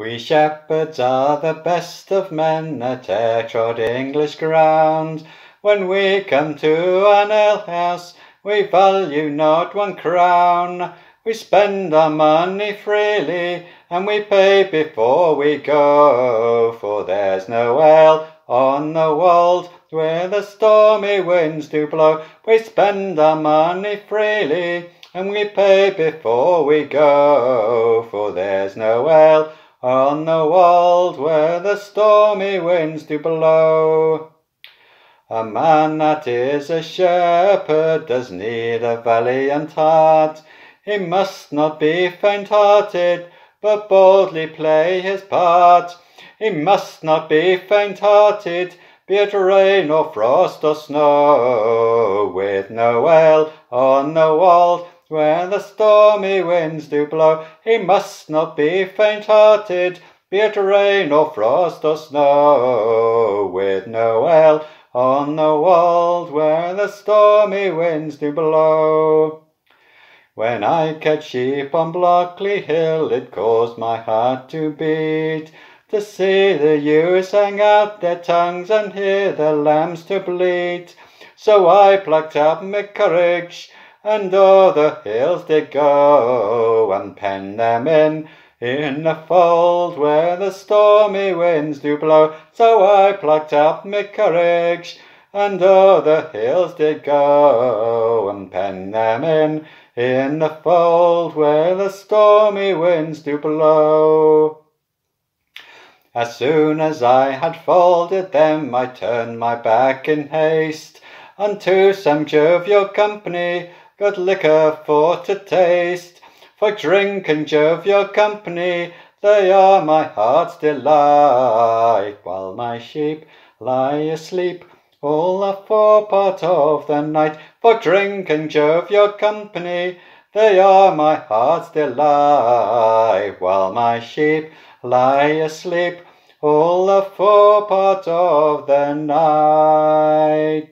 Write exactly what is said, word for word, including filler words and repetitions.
We shepherds are the best of men that e'er trod English ground. When we come to an alehouse, we value not one crown. We spend our money freely, and we pay before we go. For there's no ale on the wold where the stormy winds do blow. We spend our money freely, and we pay before we go. For there's no ale on the wold where the stormy winds do blow. A man that is a shepherd does need a valiant heart. He must not be faint-hearted, but boldly play his part. He must not be faint-hearted, be it rain or frost or snow. With no ale on the wold where the stormy winds do blow, he must not be faint-hearted, be it rain or frost or snow. With no ale on the wold where the stormy winds do blow. When I catch sheep on Blockley Hill, it caused my heart to beat, to see the ewes hang out their tongues and hear the lambs to bleat. So I plucked up my courage, and o'er the hills did go, and penned them in, in the fold where the stormy winds do blow. So I plucked up my courage, and o'er the hills did go, and penned them in, in the fold where the stormy winds do blow. As soon as I had folded them, I turned my back in haste unto some jovial company, good liquor for to taste. For drink and jovial company, they are my heart's delight. While my sheep lie asleep all the forepart of the night. For drink and jovial company, they are my heart's delight. While my sheep lie asleep all the forepart of the night.